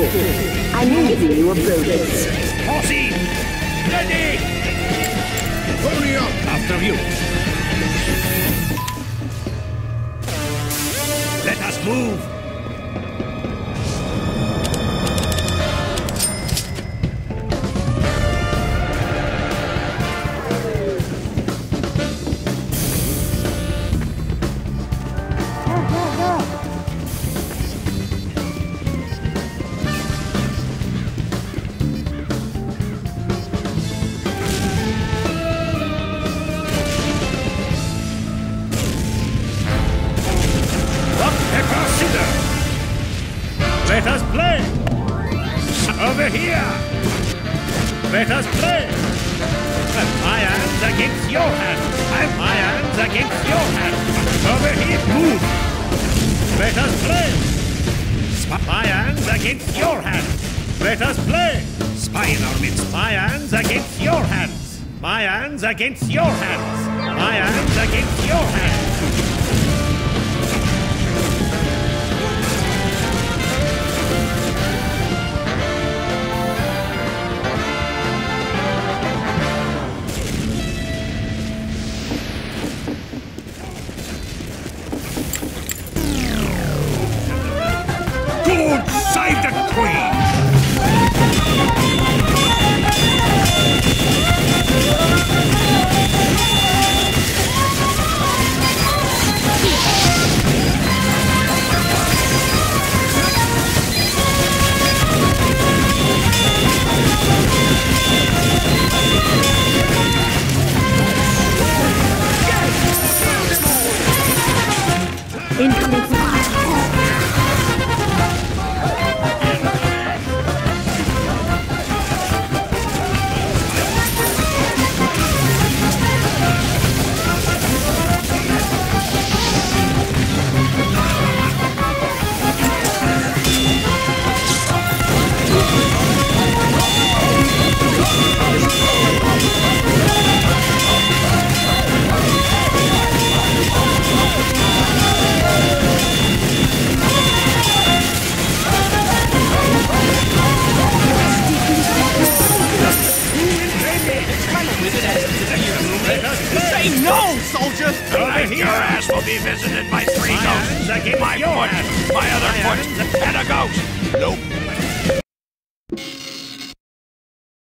Good. I'm giving you a bonus. Posse! Ready! Pony up! After you. Let us move! Let us play! Over here! Let us play! My hands against your hands! My hands against your hands! Over here! Move! Let us play! My hands against your hands! Let us play! Spy in our midst! My hands against your hands! My hands against your hands! My hands against your hands! Save the Queen! Incoming fire! Say no, soldiers! Tonight your ass will be visited by 3 ghosts. My foot, my other foot, and a ghost. Nope.